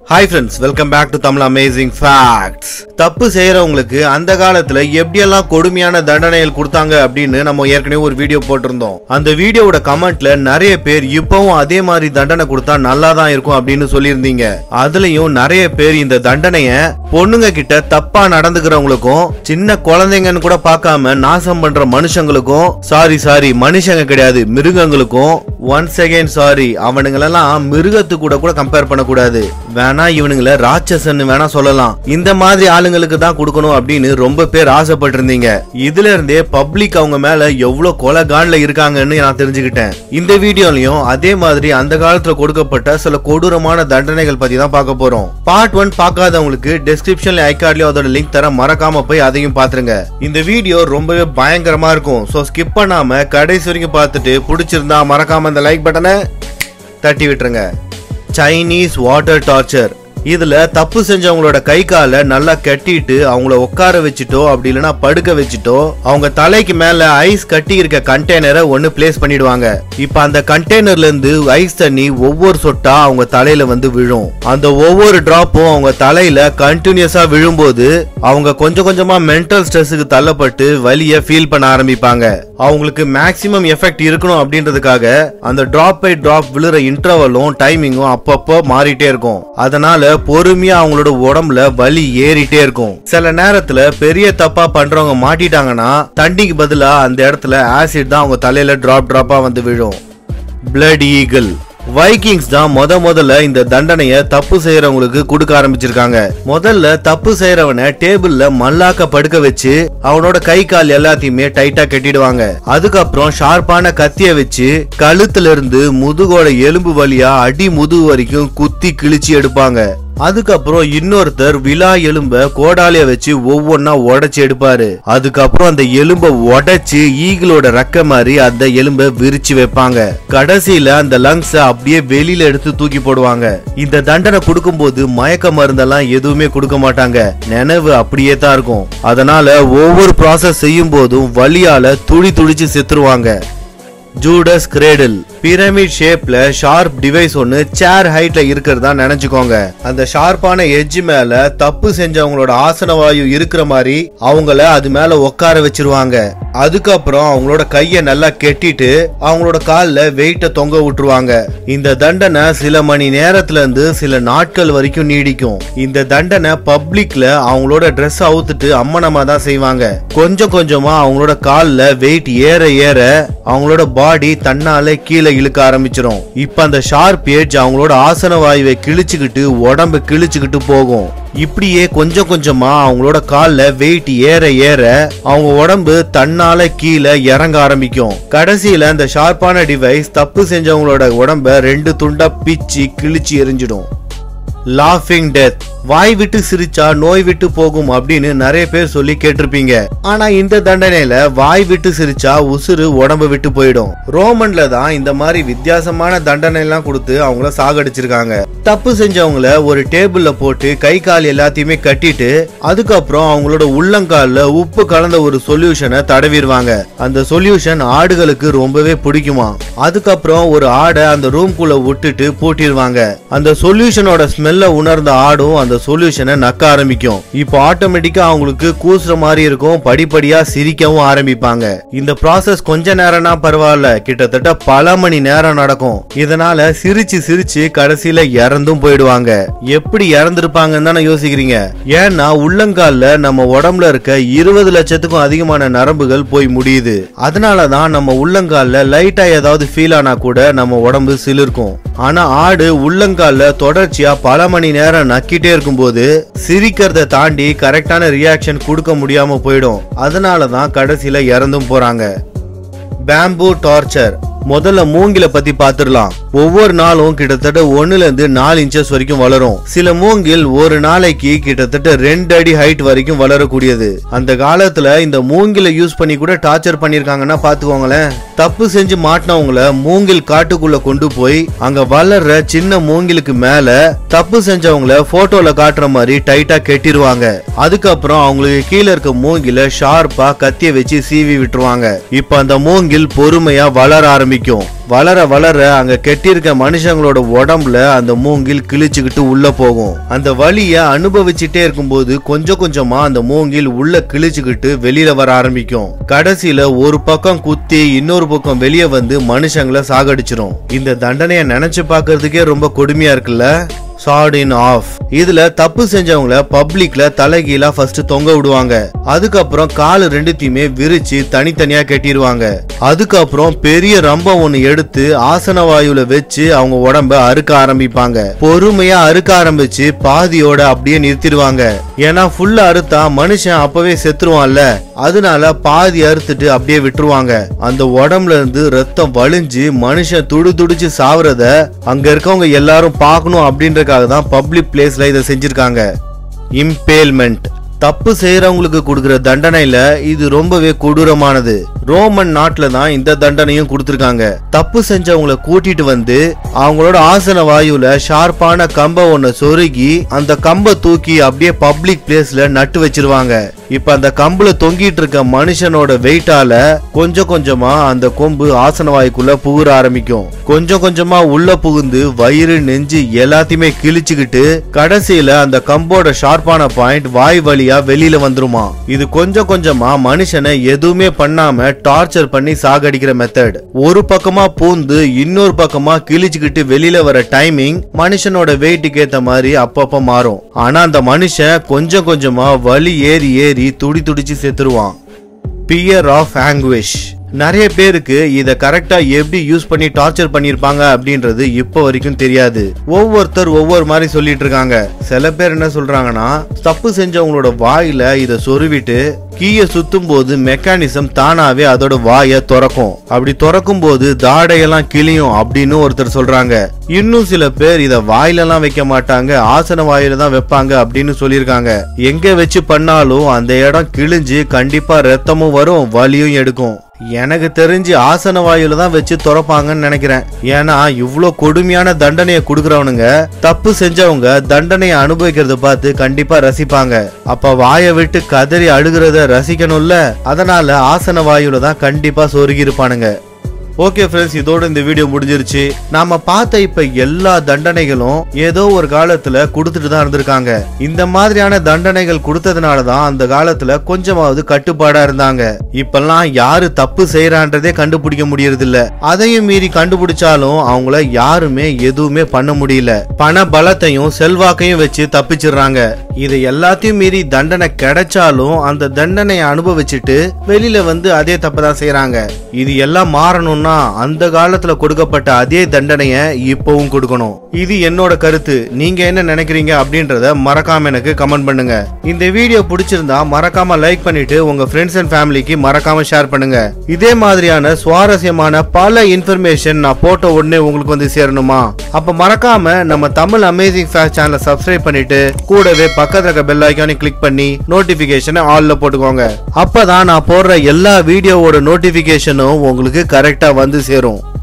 Hi friends, welcome back to Tamil Amazing Facts. தப்பு செய்யறவங்களுக்கு அந்த காலத்துல எப்படியெல்லாம் கொடுமையான தண்டனைகள் கொடுத்தாங்க அப்படின்னு நம்ம ஏற்கனவே ஒரு வீடியோ போட்டிருந்தோம். அந்த வீடியோவோட கமெண்ட்ல நிறைய பேர் இப்பவும் அதே மாதிரி தண்டனை கொடுத்தா நல்லா தான் இருக்கும் அப்படின்னு சொல்லியிருந்தீங்க. அதுலயும் நிறைய பேர் இந்த தண்டனைய பொண்ணுங்க கிட்ட தப்பா நடந்துக்கிறவங்களுக்கும் சின்ன குழந்தைங்கன்னு கூட பார்க்காம நாசம் பண்ற மனுஷங்களுக்கும் சாரி மனுஷங்க கிடையாது மிருகங்களுக்கும் once again சாரி அவனுங்களெல்லாம் மிருகத்து கூட கம்பேர் பண்ணக்கூடாது. வேணா இவனுங்கள ராட்சசன்னு வேணா சொல்லலாம். இந்த மாதிரி ஆளுங்களுக்கு தான் கொடுக்கணும் அப்படின்னு ரொம்ப பேர் ஆசைப்பட்டு இருந்தீங்க. இதுல இருந்தே பப்ளிக் அவங்க மேல எவ்வளவு கொலைகான்ல இருக்காங்கன்னு நான் தெரிஞ்சுக்கிட்டேன். இந்த வீடியோலயும் அதே மாதிரி அந்த காலத்துல கொடுக்கப்பட்ட சில கொடூரமான தண்டனைகள் பத்தி தான் பார்க்க போறோம். பார்ட் 1 பார்க்காதவங்களுக்கு டிஸ்கிரிப்ஷன்ல ஐகார்ட்லயும் அதோட லிங்க் தர மறக்காம போய் அதையும் பாத்துருங்க. இந்த வீடியோ ரொம்பவே பயங்கரமா இருக்கும். சோ ஸ்கிப் பண்ணாம கடைசி வரைக்கும் பார்த்துட்டு பிடிச்சிருந்தா மறக்காம அந்த லைக் பட்டனை தட்டி விட்டுருங்க. Chinese water torture. இதுல தப்பு செஞ்சவங்களோட கை கால நல்லா கட்டிட்டு அவங்கள உட்கார வச்சுட்டோ அப்படி இல்லைன்னா படுக்க வச்சுட்டோ அவங்க தலைக்கு மேல ஐஸ் கட்டி இருக்க கண்டெய்னரை ஒன்னு பிளேஸ் பண்ணிடுவாங்க. இப்ப அந்த கண்டெய்னர்ல இருந்து ஐஸ் தண்ணி ஒவ்வொரு சொட்டா அவங்க தலையில வந்து விழும். அந்த ஒவ்வொரு டிராப்பும் அவங்க தலையில கண்டினியூஸா விழும்போது அவங்க கொஞ்சம் கொஞ்சமா மென்டல் ஸ்ட்ரெஸ்ஸுக்கு தள்ளப்பட்டு வலிய ஃபீல் பண்ண ஆரம்பிப்பாங்க. அவங்களுக்கு மேக்சிமம் எஃபெக்ட் இருக்கணும் அப்படின்றதுக்காக அந்த டிராப் பை டிராப் விழுற இன்டர்வலும் டைமிங்கும் அப்பப்போ மாறிட்டே இருக்கும். அதனால பொறுமையா அவங்களோட உடம்புல வலி ஏறிட்டே இருக்கும். சில நேரத்துல பெரிய தப்பா பண்றவங்க மாட்டிட்டாங்கன்னா தண்ணிக்கு பதிலா அந்த இடத்துல ஆசிட் தான் அவங்க தலையில டிராப்பா வந்து விழும். Blood eagle. வைக்கிங்ஸ் தான் முதல்ல இந்த தண்டனைய தப்பு செய்யறவங்களுக்கு கொடுக்க ஆரம்பிச்சிருக்காங்க. முதல்ல தப்பு செய்யறவனை டேபிள்ல மல்லாக்க படுக்க வச்சு அவனோட கை கால் எல்லாத்தையுமே டைட்டா கட்டிடுவாங்க. அதுக்கப்புறம் ஷார்ப்பான கத்திய வச்சு கழுத்துல இருந்து முதுகோட எலும்பு வழியா அடி முதுகு வரைக்கும் குத்தி கிழிச்சு எடுப்பாங்க. அதுக்கப்புறம் இன்னொருத்தர் விலா எலும்ப கோடாலிய வச்சு ஒவ்வொன்னா உடைச்சு எடுப்பாரு. அதுக்கப்புறம் அந்த எலும்ப உடைச்சு ஈகிளோட ரெக்க மாதிரி அந்த எலும்ப விரிச்சு வைப்பாங்க. கடைசியில அந்த லங்ஸ் அப்படியே வெளியில எடுத்து தூக்கி போடுவாங்க. இந்த தண்டனை கொடுக்கும் போது மயக்க மருந்தெல்லாம் எதுவுமே கொடுக்க மாட்டாங்க. நினைவு அப்படியே தான் இருக்கும். அதனால ஒவ்வொரு ப்ராசஸ் செய்யும் போதும் வலியால துடிச்சு செத்துருவாங்க. Judas cradle. பிரமிட் ஷேப்ல ஷார்ப் டிவைஸ் ஒன்னு சேர் ஹைட்ல இருக்கிறதா நினைச்சுக்கோங்க. அந்த ஷார்ப்பான எட்ஜ் மேல தப்பு செஞ்சவங்களோட ஆசன வாயு இருக்கிற மாதிரி அவங்கள அது மேல உட்கார வச்சிருவாங்க. அதுக்கப்புறம் அவங்களோட கைய நல்லா கெட்டிட்டு அவங்களோட கால்ல வெயிட்ட தொங்க விட்டுருவாங்க. இந்த தண்டனை சில மணி நேரத்துல இருந்து சில நாட்கள் வரைக்கும் நீடிக்கும். இந்த தண்டனை பப்ளிக்ல அவங்களோட ட்ரெஸ் அவுத்துட்டு அம்மனமா தான் செய்வாங்க. கொஞ்சம் கொஞ்சமா அவங்களோட கால்ல வெயிட் ஏற அவங்களோட பாடி தன்னால கீழே இழுக்க ஆரம்பிச்சிடும். இப்ப அந்த ஷார்ப் எட்ஜ் அவங்களோட ஆசன வாயுவை கிழிச்சுக்கிட்டு உடம்பு கிழிச்சுக்கிட்டு போகும். இப்படியே கொஞ்சம் கொஞ்சமா அவங்களோட கால்ல வெயிட் ஏற அவங்க உடம்பு தன்னால கீழே இறங்க ஆரம்பிக்கும். கடைசியில அந்த ஷார்ப்பான டிவைஸ் தப்பு செஞ்சவங்களோட உடம்ப 2 துண்டா பிச்சு கிழிச்சு எரிஞ்சிடும். லாஃபிங் டெத். வாய் விட்டு சிரிச்சா நோய் விட்டு போகும் அப்படின்னு நிறைய பேர் சொல்லி கேட்டிருப்பீங்க. ஆனா இந்த தண்டனையில வாய் விட்டு சிரிச்சா உசுறு உடம்பு விட்டு போயிடும். ரோமன்ல தான் இந்த மாதிரி வித்தியாசமான தண்டனை எல்லாம் கொடுத்து அவங்கள சாகடிச்சிருக்காங்க. தப்பு செஞ்சவங்கள ஒரு டேபிள்ல போட்டு கை கால் எல்லாத்தையுமே கட்டிட்டு அதுக்கப்புறம் அவங்களோட உள்ளங்கால்ல உப்பு கலந்த ஒரு சொல்யூஷனை தடவிடுவாங்க. அந்த சொல்யூஷன் ஆடுகளுக்கு ரொம்பவே பிடிக்குமா. அதுக்கப்புறம் ஒரு ஆடை அந்த ரூம்குள்ள விட்டுட்டு பூட்டிடுவாங்க. அந்த சொல்யூஷனோட ஸ்மெல்ல உணர்ந்த ஆடும் அந்த சொல்யூஷனை நக்க ஆரம்பிக்கும். இப்போ ஆட்டோமேட்டிக்கா அவங்களுக்கு கூசுற மாதிரி இருக்கும். படிப்படியா சிரிக்கவும் ஆரம்பிப்பாங்க. இந்த ப்ராசஸ் கொஞ்ச நேரம்னா பரவாயில்ல, கிட்டத்தட்ட பல மணி நேரம் நடக்கும். இதனால சிரிச்சு கடைசியில இறந்தும் போயிடுவாங்க. எப்படி இறந்திருப்பாங்கன்னு தானே யோசிக்கிறீங்க. ஏன்னா உள்ளங்கால்ல நம்ம உடம்புல இருக்க 20 லட்சத்துக்கும் அதிகமான நரம்புகள் போய் முடியுது. அதனாலதான் நம்ம உள்ளங்கால்ல லைட்டா ஏதாவது ஃபீல் ஆனா கூட நம்ம உடம்பு சிலிர்க்கும். ஆனா ஆடு உள்ளங்கால்ல தொடர்ச்சியா பல மணி நேரம் நக்கிட்டே இருக்கும்போது சிரிக்கிறத தாண்டி கரெக்டான ரியாக்ஷன் கொடுக்க முடியாம போயிடும். அதனாலதான் கடைசியில இறந்தும் போறாங்க. Bamboo torture. முதல்ல மூங்கில பத்தி பாத்துடலாம். ஒவ்வொரு நாளும் கிட்டத்தட்ட 1 ல இருந்து 4 இன்ச்சஸ் வரைக்கும் வளரும். சில மூங்கில் ஒரு நாளைக்கு கிட்டத்தட்ட 2 அடி ஹைட் வரைக்கும் வளரக்கூடியது. அந்த காலத்துல இந்த மூங்கில யூஸ் பண்ணி கூட டார்ச்சர் பண்ணிருக்காங்கன்னா பாத்துக்கோங்களேன். தப்பு செஞ்சு மாட்டினவங்கள மூங்கில் காட்டுக்குள்ள கொண்டு போய் அங்க வளர்ற சின்ன மூங்கிலுக்கு மேல தப்பு செஞ்சவங்கள போட்டோல காட்டுற மாதிரி டைட்டா கெட்டிடுவாங்க. அதுக்கப்புறம் அவங்களுக்கு கீழே இருக்க மூங்கில ஷார்ப்பா கத்திய வச்சு சீவி விட்டுருவாங்க. இப்ப அந்த மூங்கில் பொறுமையா வளர ஆரம்பிக்கும். ஆரம்பிக்கும். வளர வளர அங்க கெட்டிருக்க மனுஷங்களோட உடம்புல அந்த மூங்கில் கிழிச்சுக்கிட்டு உள்ள போகும். அந்த வலிய அனுபவிச்சுட்டே இருக்கும்போது கொஞ்சம் கொஞ்சமா அந்த மூங்கில் உள்ள கிழிச்சுக்கிட்டு வெளியில வர ஆரம்பிக்கும். கடைசியில ஒரு பக்கம் குத்தி இன்னொரு பக்கம் வெளியே வந்து மனுஷங்களை சாகடிச்சிரும். இந்த தண்டனையை நினைச்சு பாக்குறதுக்கே ரொம்ப கொடுமையா இருக்குல்ல. சார்டின் ஆஃப். இதுல தப்பு செஞ்சவங்கள பப்ளிக்ல தலைகீழா ஃபர்ஸ்ட் தொங்க விடுவாங்க. அதுக்கப்புறம் காலு ரெண்டுத்தையுமே விரிச்சு தனித்தனியா கட்டிடுவாங்க. அதுக்கப்புறம் பெரிய ரம்பம் ஒண்ணு எடுத்து ஆசன வாயுல வச்சு அவங்க உடம்ப அறுக்க ஆரம்பிப்பாங்க. பொறுமையா அறுக்க ஆரம்பிச்சு பாதியோட அப்படியே நிறுத்திடுவாங்க. ஏன்னா ஃபுல்லா அறுத்தா மனுஷன் அப்பவே செத்துருவான்ல, அதனால பாதி அறுத்துட்டு அப்படியே விட்டுருவாங்க. அந்த உடம்புல இருந்து ரத்தம் வலிஞ்சு மனுஷன் துடிச்சு சாவறத அங்க இருக்கவங்க எல்லாரும் பார்க்கணும் அப்படின்றதுக்காக தான் பப்ளிக் பிளேஸ்ல இதை செஞ்சிருக்காங்க. இம்பேல்மெண்ட். தப்பு செய்யறவங்களுக்கு கொடுக்கிற தண்டனையில இது ரொம்பவே கொடூரமானது. ரோமன் நாட்டுல தான் இந்த தண்டனையும் கொடுத்திருக்காங்க. தப்பு செஞ்சவங்களை கூட்டிட்டு வந்து அவங்களோட ஆசன வாயுல ஷார்ப்பான கம்ப ஒன்ன சொருகி அந்த கம்ப தூக்கி அப்படியே பப்ளிக் பிளேஸ்ல நட்டு வச்சிருவாங்க. இப்ப அந்த கம்புல தொங்கிட்டு இருக்க மனுஷனோட வெயிட்டால கொஞ்சம் கொஞ்சமா அந்த கொம்பு ஆசன வாயுக்குள்ள புகுற ஆரம்பிக்கும். கொஞ்சம் கொஞ்சமா உள்ள புகுந்து வயிறு நெஞ்சு எல்லாத்தையுமே கிழிச்சுக்கிட்டு கடைசியில அந்த கம்போட ஷார்ப்பான பாயிண்ட் வாய் வழியா வெளியில வந்துருமா. இது கொஞ்சம் கொஞ்சமா மனுஷனை எதுவுமே பண்ணாம டார்ச்சர் பண்ணி சாகடிக்கிற மெத்தட். ஒரு பக்கமா பூந்து இன்னொரு பக்கமா கிழிச்சுக்கிட்டு வெளியில வர டைமிங் மனுஷனோட வெயிட்டுக்கு ஏத்த மாதிரி அப்பப்ப மாறும். ஆனா அந்த மனுஷன் கொஞ்சம் கொஞ்சமா வலி ஏறி ஏறி துடிச்சு செத்துருவான். Pier of anguish. நிறைய பேருக்கு இத கரெக்டா எப்படி யூஸ் பண்ணி டார்ச்சர் பண்ணிருப்பாங்க அப்படின்றது இப்ப வரைக்கும் தெரியாது. ஒவ்வொருத்தர் ஒவ்வொரு மாதிரி சொல்லிட்டு இருக்காங்க. சில பேர் என்ன சொல்றாங்கன்னா, தப்பு செஞ்சவங்களோட வாயில இத சொருவிட்டு கீய சுத்தும் போது மெக்கானிசம் தானாவே அதோட வாயை திறக்கும். அப்படி திறக்கும் போது தாடையெல்லாம் கிளியும் அப்படின்னு ஒருத்தர் சொல்றாங்க. இன்னும் சில பேர் இத வாயிலெல்லாம் வைக்க மாட்டாங்க, ஆசன வாயில தான் வைப்பாங்க அப்படின்னு சொல்லியிருக்காங்க. எங்க வச்சு பண்ணாலும் அந்த இடம் கிழிஞ்சு கண்டிப்பா ரத்தமும் வரும், வலியும் எடுக்கும். எனக்கு தெரிஞ்சு ஆசன வாயுல தான் வச்சு துறப்பாங்கன்னு நினைக்கிறேன். ஏன்னா இவ்வளோ கொடுமையான தண்டனையை கொடுக்கறவனுங்க தப்பு செஞ்சவங்க தண்டனையை அனுபவிக்கிறத பார்த்து கண்டிப்பா ரசிப்பாங்க. அப்ப வாயை விட்டு கதறி அழுகிறத ரசிக்கணும்ல, அதனால ஆசன வாயுல தான் கண்டிப்பா சொருகி இருப்பானுங்க. ஓகே ஃப்ரெண்ட்ஸ், இதோட இந்த வீடியோ முடிஞ்சிருச்சு. நாம பார்த்த இப்ப எல்லா தண்டனைகளும் ஏதோ ஒரு காலத்துல கொடுத்துட்டு தான் இருந்திருக்காங்க. இந்த மாதிரியான தண்டனைகள் கொடுத்ததுனாலதான் அந்த காலத்துல கொஞ்சமாவது கட்டுப்பாடா இருந்தாங்க. இப்பெல்லாம் யாரு தப்பு செய்யறான்றதே கண்டுபிடிக்க முடியறது இல்ல. அதையும் மீறி கண்டுபிடிச்சாலும் அவங்கள யாருமே எதுவுமே பண்ண முடியல. பண பலத்தையும் செல்வாக்கையும் வச்சு தப்பிச்சிடுறாங்க. இது எல்லாத்தையும் மீறி தண்டனை கிடைச்சாலும் அந்த தண்டனையை அனுபவிச்சுட்டு வெளியில வந்து அதே தப்பதான் செய்யறாங்க. இது எல்லாம் மாறணும். அந்த காலத்துல கொடுக்கப்பட்ட அதே தண்டனையை இப்பவும் கொடுக்கணும். இது என்னோட கருத்து. நீங்க என்ன நினைக்கிறீங்க அப்படின்றத மறக்காம எனக்கு கமெண்ட் பண்ணுங்க. இந்த வீடியோ பிடிச்சிருந்தா மறக்காம லைக் பண்ணிட்டு உங்க ஃப்ரெண்ட்ஸ் அண்ட் ஃபேமிலிக்கு மறக்காம ஷேர் பண்ணுங்க. இதே மாதிரியான சுவாரஸ்யமான பல இன்ஃபர்மேஷன் நான் போட்ட உடனே உங்களுக்கு வந்து சேரணுமா? அப்ப மறக்காம நம்ம தமிழ் அமேசிங் ஃபேக்ட் சேனலை சப்ஸ்கிரைப் பண்ணிட்டு கூடவே பக்கத்துல இருக்க பெல் ஐகானை கிளிக் பண்ணி நோட்டிபிகேஷனை ஆல்ல போட்டுக்கோங்க. அப்பதான் நான் போடுற எல்லா வீடியோவோட நோட்டிபிகேஷனும் உங்களுக்கு கரெக்டா வந்து சேரும்.